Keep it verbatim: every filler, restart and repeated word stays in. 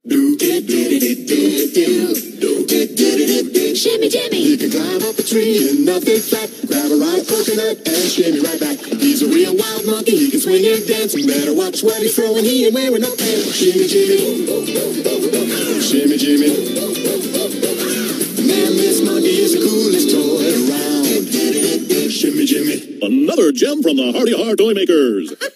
Shimmy, Jimmy. He can climb up a tree and nothing flat. Grab a ripe coconut and shimmy right back. He's a real wild monkey. He can swing and dance. You better watch what he's throwing. He ain't wearing no pants. Shimmy, Jimmy. Shimmy, Jimmy. Man, this monkey is the coolest toy around. Shimmy, Jimmy. Another gem from the Hardy Heart Toy Makers.